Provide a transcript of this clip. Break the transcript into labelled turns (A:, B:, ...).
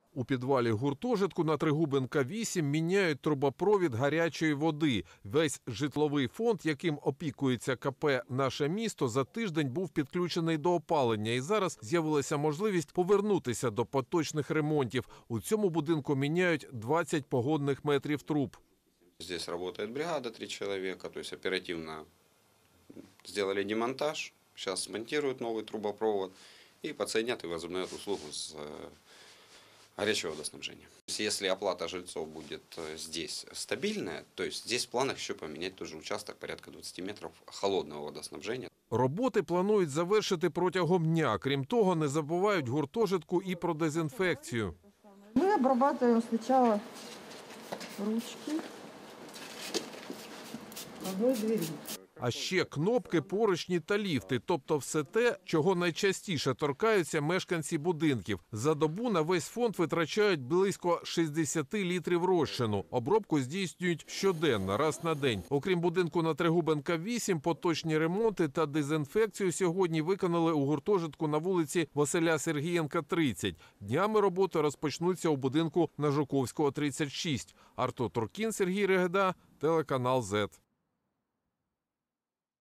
A: У підвалі гуртожитку на Тригубенка 8 міняють трубопровід гарячої води. Весь житловий фонд, яким опікується КП «Наше місто», за тиждень був підключений до опалення. І зараз з'явилася можливість повернутися до поточних ремонтів. У цьому будинку міняють 20 погодних метрів труб.
B: Здесь работает бригада, 3 человека, то есть оперативно сделали демонтаж. Сейчас смонтируют новый трубопровод и подсоединят и возобновят услугу с горячего водоснабжения. Если оплата жильцов будет здесь стабильная, то есть здесь в планах еще поменять тоже участок порядка 20 метров холодного водоснабжения.
A: Роботи планують завершити протягом дня. Крім того, не забувають гуртожитку і про дезінфекцію.
C: Мы обрабатываем сначала ручки одной двери.
A: А ще кнопки, поручні та ліфти, тобто все те, чого найчастіше торкаються мешканці будинків. За добу на весь фонд витрачають близько 60 літрів розчину. Обробку здійснюють щоденно, раз на день. Окрім будинку на Тригубенка 8, поточні ремонти та дезінфекцію сьогодні виконали у гуртожитку на вулиці Василя Сергієнка, 30. Днями роботи розпочнуться у будинку на Жуковського, 36. Артур Туркін, Сергій Регеда, телеканал Z.